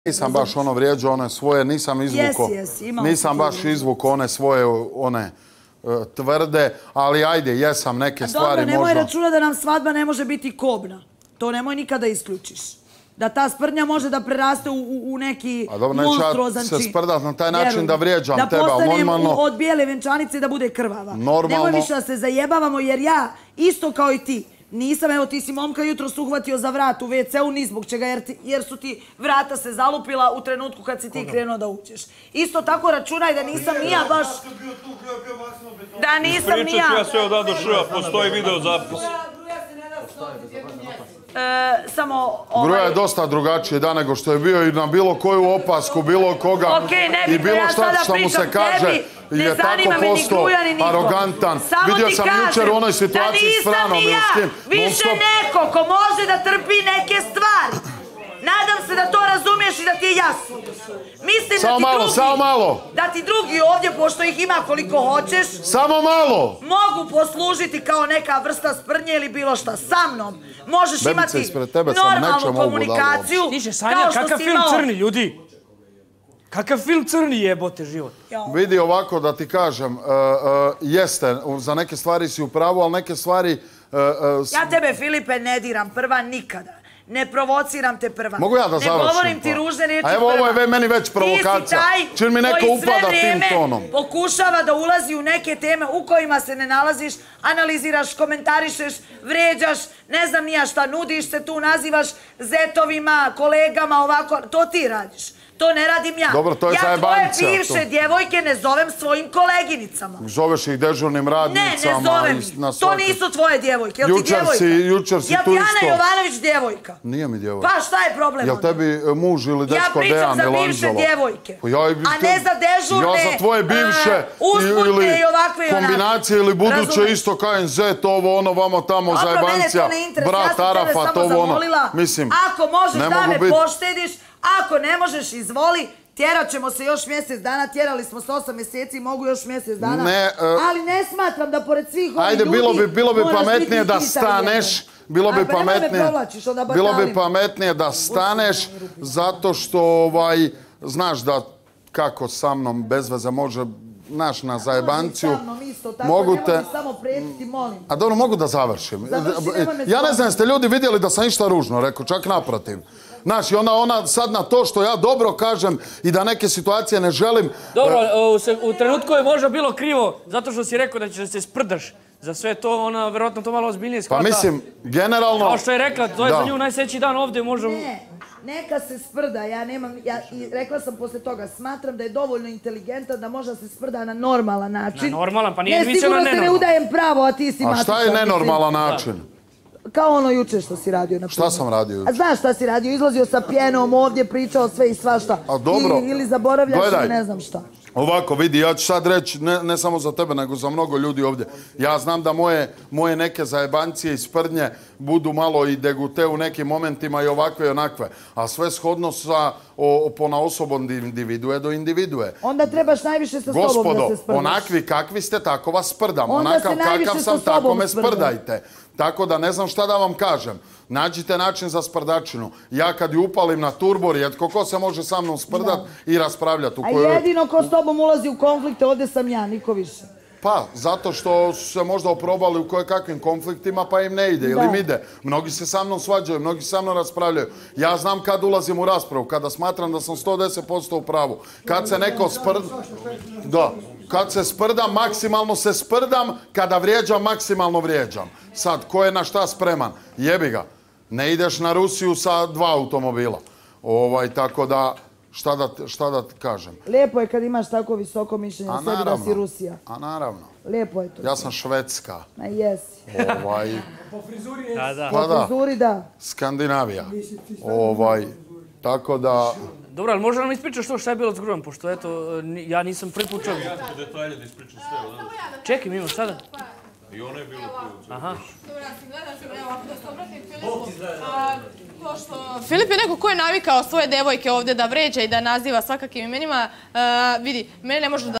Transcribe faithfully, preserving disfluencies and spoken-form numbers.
Nisam baš ono vrijeđao one svoje, nisam izvukao, nisam baš izvukao one svoje, one tvrde, ali ajde, jesam neke stvari možda... Dobro, nemoj računa da nam svadba ne može biti kobna. To nemoj nikada isključiš. Da ta sprdnja može da preraste u neki monstruozan čin. A dobro, neću ja se sprdat na taj način da vrijeđam tebe, ali normalno... Da postanem od bijele venčanice da bude krvava. Nemoj više da se zajebavamo, jer ja, isto kao i ti, nisam, evo ti si momka jutros uhvatio za vrat u ve ce u, ni zbog čega, jer su ti vrata se zalupila u trenutku kad si ti krenuo da uđeš. Isto tako računaj da nisam ni ja baš... Da nisam ni ja... Ispričat ću ja sve od A do Š, postoji video zapis. Samo... Gruja je dosta drugačije da nego što je bio i na bilo koju opasku, bilo koga i bilo šta što mu se kaže je tako postao arogantan. Vidio sam jučer u onoj situaciji s Franom ili s kim. Više neko ko može da trpi neke stvari. Nadam se da to razumiješ i da ti je jasno. Mislim samo malo, samo malo. Da ti drugi ovdje, pošto ih ima koliko hoćeš, samo malo. Mogu poslužiti kao neka vrsta sprdnje ili bilo šta sa mnom. Možeš imati normalnu komunikaciju. Stiže, Sanja, kakav film crni, ljudi? Kakav film crni jebote život? Vidi ovako da ti kažem, jeste, za neke stvari si u pravu, ali neke stvari... Ja tebe, Filipe, ne diram prva nikada. Ne provociram te prva. Mogu ja da završim? Ne govorim ti ružne riječi prva. A evo ovo je meni već provokacija. Čini mi neko upada tim tonom. Pokušava da ulazi u neke teme u kojima se ne nalaziš, analiziraš, komentarišeš, vrijeđaš, ne znam nija šta, nudiš se tu, nazivaš zetovima, kolegama, ovako. To ti radiš. To ne radim ja. Dobro, to je zajebancija. Ja tvoje bivše djevojke ne zovem svojim koleginicama. Zoveš ih dežurnim radnicama. Ne, ne zovem ih. To nisu tvoje djevojke. Jel ti djevojka? Jučer si tu isto. Jel ti Ana Jovanović djevojka? Nije mi djevojka. Pa šta je problem onda? Jel tebi muž ili dečko Dejan ili Anđelo? Ja pričam za bivše djevojke. A ne za dežurne, ja za tvoje bivše usputne i ovakve i onakve. Kombinacije ili buduće isto ka en zet, ovo ono, vamo tamo, zajebancija. Brat Arafat, ovo ono. Mislim, ako možeš da me poštediš, ako ne možeš, izvoli, tjerat ćemo se još mjesec dana, tjerali smo se osam mjeseci, mogu još mjesec dana, ali ne smatram da pored svih ovih ljudi ajde, bilo bi pametnije da staneš, bilo bi pametnije, bilo bi pametnije da staneš, zato što, ovaj, znaš da kako sa mnom bez veze može, naš na zajebanciju, mogu te... samo prijetiti, molim. A dobro, mogu da završim. Ja ne znam, jeste ljudi vidjeli da sam išta ružno rekao, čak naprotiv. Znaš, i ona sad na to što ja dobro kažem i da neke situacije ne želim... Dobro, u trenutku je možda bilo krivo, zato što si rekao da ćeš da se sprdaš. Za sve to, ona verovatno to malo ozbiljnije shvata. Pa mislim, generalno... Kao što je rekla, to je za nju najsveći dan ovdje, možemo... Ne, neka se sprda, ja nemam... I rekla sam posle toga, smatram da je dovoljno inteligentan da može se sprda na normalan način. Na normalan, pa nije više na nenormalan. nenormalan. Ne, sigurno se ne udajem pravo, a ti si matičan. A šta je nenormalan način? Kao ono juče što si radio. Šta sam radio juče? A znaš šta si radio? Izlazio sa pjenom ovdje, pričao sve i svašta. A dobro. Ili zaboravljaš ili ne znam šta. Ovako, vidi, ja ću sad reći, ne samo za tebe, nego za mnogo ljudi ovdje. Ja znam da moje neke zajebancije i sprdnje budu malo i degute u nekim momentima i ovakve i onakve. A sve shodno sa ponaosob od individue do individue. Onda trebaš najviše sa sobom da se sprdaš. Gospodo, onakvi kakvi ste, tako vas sprdam. Onakav kakav sam, tako me sprdajte. Tako da ne znam šta da vam kažem. Nađite način za sprdačinu. Ja kad ju upalim na turbo, rijetko ko se može sa mnom sprdat i raspravljati. A jedino ko s tobom ulazi u konflikte, ovdje sam ja, niko više. Pa, zato što su se možda oprobali u koje kakvim konfliktima pa im ne ide ili im ide. Mnogi se sa mnom svađaju, mnogi se sa mnom raspravljaju. Ja znam kad ulazim u raspravu, kada smatram da sam sto deset posto u pravu. Kad se neko sprda... Da. Kad se sprdam, maksimalno se sprdam, kada vrijeđam, maksimalno vrijeđam. Sad, ko je na šta spreman? Jebi ga. Ne ideš na Rusiju sa dva automobila. Ovaj, tako da, šta da ti kažem? Lijepo je kad imaš tako visoko mišljenje o sebi da si Rusija. A naravno. Lijepo je to. Ja sam Švedska. A jesi. Ovaj... Po frizuri jesi. Po frizuri da. Skandinavija. Ovaj, tako da... Dobro, ali možda nam ispričaš to šta je bilo s Grujom, pošto eto, ja nisam prvi put čuo. Ja ću detalje da ispričam sve. Čekaj, Mimo, sada. I ona je bila prije. Aha. Dobro, ja sam gledam, evo, ako da se obratim Filipu. Pošto Filip je neko ko je navikao svoje devojke ovdje da vređa i da naziva svakakim imenima, vidi, mene ne može da